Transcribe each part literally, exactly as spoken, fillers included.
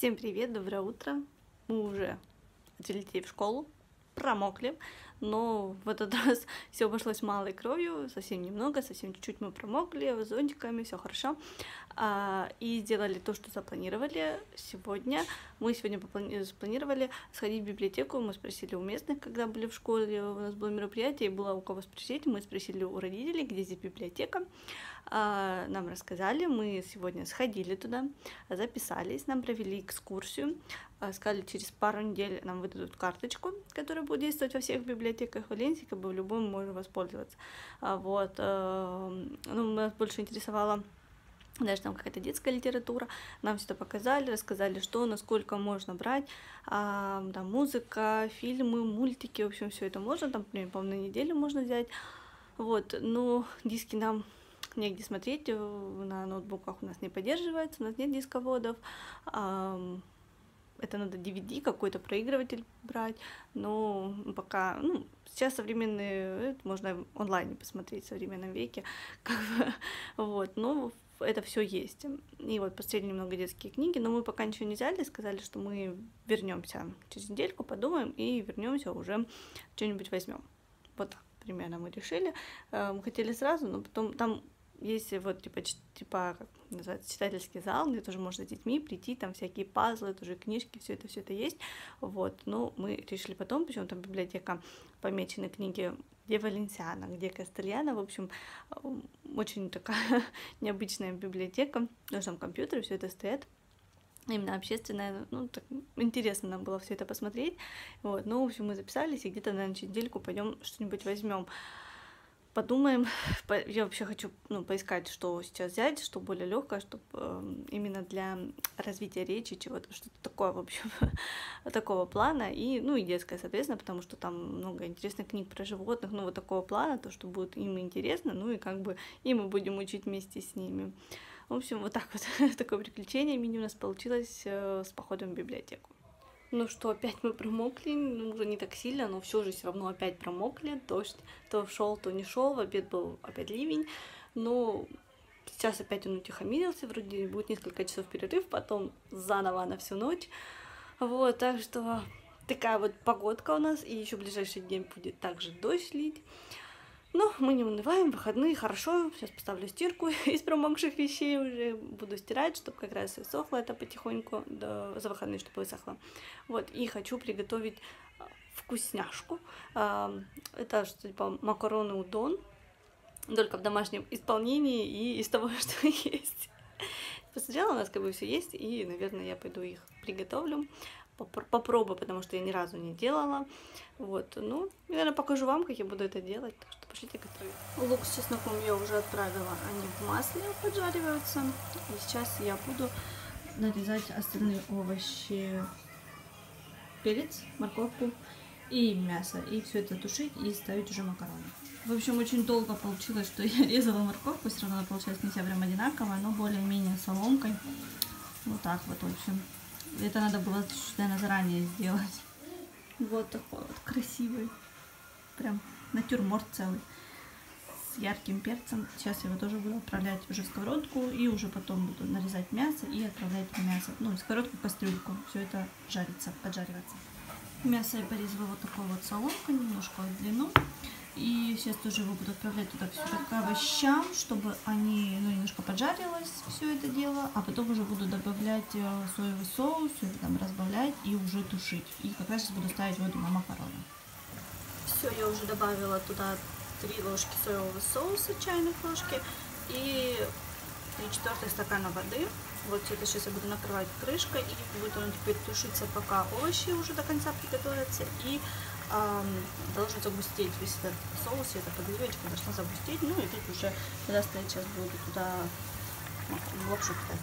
Всем привет, доброе утро. Мы уже отлетели в школу, промокли, но в этот раз все обошлось малой кровью, совсем немного, совсем чуть-чуть мы промокли, зонтиками, все хорошо. А, и сделали то, что запланировали сегодня. Мы сегодня запланировали сходить в библиотеку, мы спросили у местных, когда были в школе, у нас было мероприятие, и было у кого спросить, мы спросили у родителей, где здесь библиотека. А, нам рассказали, мы сегодня сходили туда, записались, нам провели экскурсию, сказали, через пару недель нам выдадут карточку, которая будет действовать во всех библиотеках Валенсии, как бы в любом можно воспользоваться. А, вот, ну, нас больше интересовало даже там какая-то детская литература, нам все это показали, рассказали, что, насколько можно брать, а, там, музыка, фильмы, мультики, в общем, все это можно, там, например, по-моему, на неделю можно взять, вот, но диски нам негде смотреть, на ноутбуках у нас не поддерживается, у нас нет дисководов, а, это надо ди ви ди, какой-то проигрыватель брать, но пока, ну, сейчас современные, можно онлайн посмотреть в современном веке, как бы, вот, но это все есть. И вот посмотрели немного детские книги, но мы пока ничего не взяли, сказали, что мы вернемся через недельку, подумаем и вернемся уже что-нибудь возьмем. Вот так примерно мы решили. Мы хотели сразу, но потом там есть вот типа, типа как называется, читательский зал, где тоже можно с детьми прийти, там всякие пазлы, тоже книжки, все это, все это есть. Вот, но мы решили потом, почему там библиотека помечены книги, где Валенсиана, где Кастельяно, в общем, очень такая необычная библиотека, тоже там компьютеры, все это стоят. Именно общественная, ну, так интересно нам было все это посмотреть. Вот, ну, в общем, мы записались, и где-то на недельку пойдем что-нибудь возьмем. Подумаем, я вообще хочу, ну, поискать, что сейчас взять, что более легкое, чтобы э, именно для развития речи, чего-то, что-то такое, в общем, такого плана, и, ну, и детское, соответственно, потому что там много интересных книг про животных, ну, вот такого плана, то, что будет им интересно, ну, и как бы и мы будем учить вместе с ними. В общем, вот так вот, такое приключение мини у нас получилось э, с походом в библиотеку. Ну что, опять мы промокли, ну, уже не так сильно, но все же все равно опять промокли, дождь то шел, то не шел, в обед был опять ливень, но сейчас опять он утихомирился, вроде будет несколько часов перерыв, потом заново на всю ночь, вот, так что такая вот погодка у нас, и еще в ближайший день будет также дождь лить. Но мы не унываем, выходные, хорошо, сейчас поставлю стирку из промокших вещей уже, буду стирать, чтобы как раз и сохло это потихоньку, до, за выходные, чтобы высохло. Вот, и хочу приготовить вкусняшку, это что типа макароны удон, только в домашнем исполнении и из того, что есть. Посмотрела, у нас как бы все есть, и, наверное, я пойду их приготовлю. Попробую, потому что я ни разу не делала. Вот, ну, наверное, покажу вам, как я буду это делать. Так что пошлите готовить. Лук с чесноком я уже отправила, они в масле поджариваются. И сейчас я буду нарезать остальные овощи, перец, морковку и мясо. И все это тушить и ставить уже макароны. В общем, очень долго получилось, что я резала морковку. Все равно она получилась не вся прям одинаковая, но более-менее соломкой. Вот так вот, в общем. Это надо было, наверное, заранее сделать. Вот такой вот красивый. Прям натюрморт целый. С ярким перцем. Сейчас я его тоже буду отправлять уже в сковородку. И уже потом буду нарезать мясо и отправлять в мясо. Ну, в сковородку, в кастрюльку. Все это жарится, поджаривается. Мясо я порезала вот такой вот соломкой, немножко в длину. И сейчас тоже его буду отправлять туда все к овощам, чтобы они, ну, немножко поджарилось все это дело, а потом уже буду добавлять соевый соус, все это там разбавлять и уже тушить. И как раз сейчас буду ставить воду на макароны. Все, я уже добавила туда три ложки соевого соуса, чайных ложки, и три четвертых стакана воды. Вот все это сейчас я буду накрывать крышкой, и будет он теперь тушиться, пока овощи уже до конца приготовятся, и эм, должен загустеть весь этот соус, и эта подливочка должна загустеть. Ну и тут уже, когда стоит, сейчас буду туда лапшу кидать.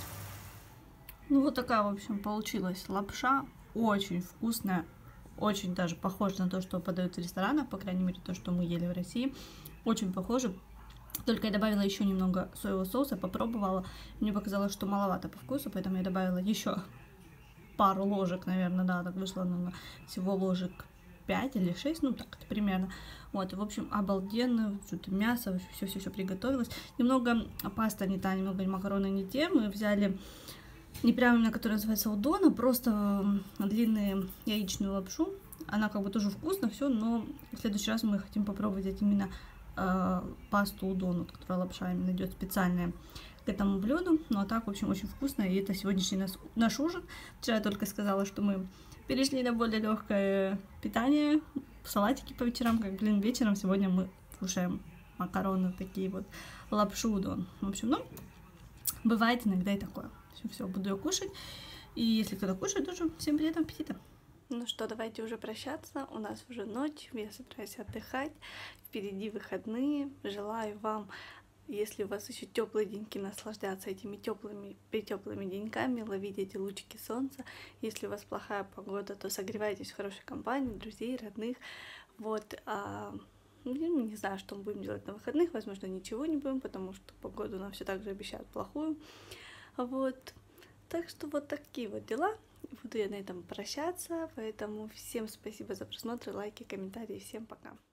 Ну вот такая, в общем, получилась лапша, очень вкусная, очень даже похожа на то, что подают в ресторанах, по крайней мере, то, что мы ели в России, очень похоже. Только я добавила еще немного соевого соуса, попробовала, мне показалось, что маловато по вкусу, поэтому я добавила еще пару ложек, наверное, да, так вышло, наверное, всего ложек пять или шесть, ну так примерно. Вот, в общем, обалденно, что-то мясо, все-все-все приготовилось. Немного паста не та, немного макароны не те, мы взяли Не прямо именно, которая называется удон, а просто длинную яичную лапшу. Она как бы тоже вкусна, все, но в следующий раз мы хотим попробовать именно э, пасту удон, вот, которая лапша именно идет специальная к этому блюду. Ну а так, в общем, очень вкусно, и это сегодняшний наш, наш ужин. Вчера я только сказала, что мы перешли на более легкое питание, салатики по вечерам, как, блин, вечером сегодня мы кушаем макароны такие вот, лапшу удон. В общем, ну, бывает иногда и такое. Все, все, буду ее кушать. И если кто-то кушает, тоже всем приятного аппетита. Ну что, давайте уже прощаться. У нас уже ночь, я собираюсь отдыхать. Впереди выходные. Желаю вам, если у вас еще теплые деньки, наслаждаться этими теплыми, теплыми деньками, ловить эти лучики солнца. Если у вас плохая погода, то согревайтесь в хорошей компании, друзей, родных. Вот. А... Не знаю, что мы будем делать на выходных. Возможно, ничего не будем, потому что погоду нам все так же обещают плохую. Вот. Так что вот такие вот дела. Буду я на этом прощаться. Поэтому всем спасибо за просмотр, лайки, комментарии. Всем пока.